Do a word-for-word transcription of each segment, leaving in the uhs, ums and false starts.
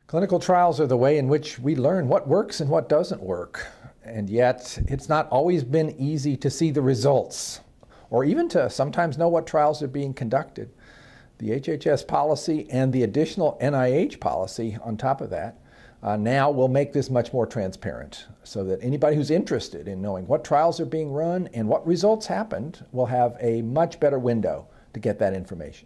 Clinical trials are the way in which we learn what works and what doesn't work. And yet, it's not always been easy to see the results, or even to sometimes know what trials are being conducted. The H H S policy and the additional N I H policy on top of that uh, now will make this much more transparent, so that anybody who's interested in knowing what trials are being run and what results happened will have a much better window to get that information.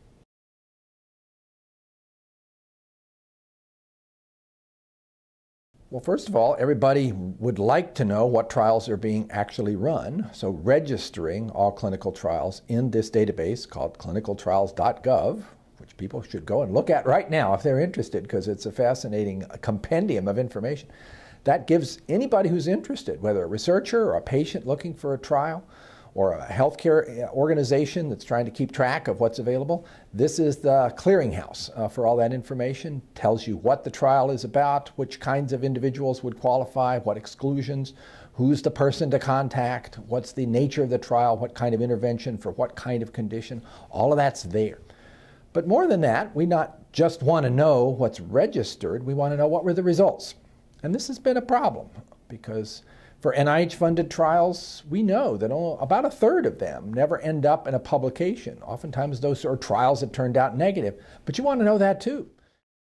Well, first of all, everybody would like to know what trials are being actually run, so registering all clinical trials in this database called Clinical Trials dot gov, which people should go and look at right now if they're interested, because it's a fascinating compendium of information. That gives anybody who's interested, whether a researcher or a patient looking for a trial, or a healthcare organization that's trying to keep track of what's available, this is the clearinghouse uh, for all that information. Tells you what the trial is about, which kinds of individuals would qualify, what exclusions, who's the person to contact, what's the nature of the trial, what kind of intervention for what kind of condition. All of that's there. But more than that, we not just want to know what's registered, we want to know what were the results. And this has been a problem, because for N I H-funded trials, we know that about a third of them never end up in a publication. Oftentimes those are trials that turned out negative, but you want to know that too.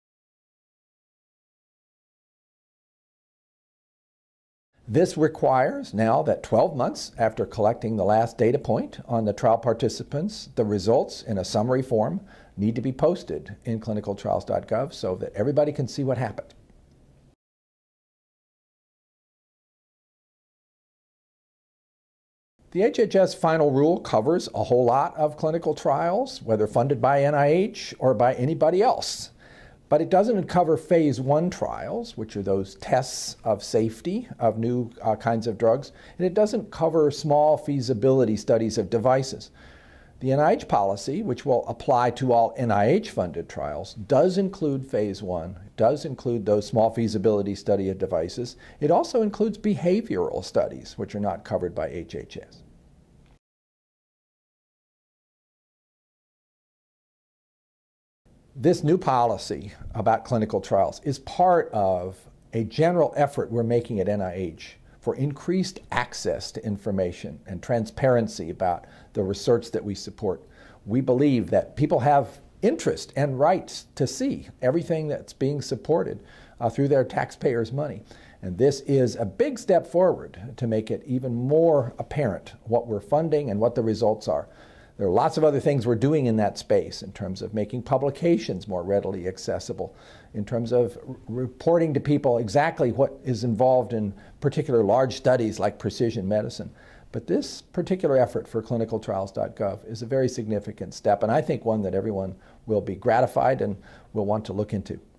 This requires now that twelve months after collecting the last data point on the trial participants, the results in a summary form need to be posted in Clinical Trials dot gov so that everybody can see what happened. The H H S final rule covers a whole lot of clinical trials, whether funded by N I H or by anybody else. But it doesn't cover phase one trials, which are those tests of safety of new uh, kinds of drugs, and it doesn't cover small feasibility studies of devices. The N I H policy, which will apply to all N I H-funded trials, does include phase one. It does include those small feasibility study of devices. It also includes behavioral studies, which are not covered by H H S. This new policy about clinical trials is part of a general effort we're making at N I H for increased access to information and transparency about the research that we support. We believe that people have interest and rights to see everything that's being supported uh, through their taxpayers' money. And this is a big step forward to make it even more apparent what we're funding and what the results are. There are lots of other things we're doing in that space in terms of making publications more readily accessible, in terms of reporting to people exactly what is involved in particular large studies like precision medicine. But this particular effort for Clinical Trials dot gov is a very significant step, and I think one that everyone will be gratified and will want to look into.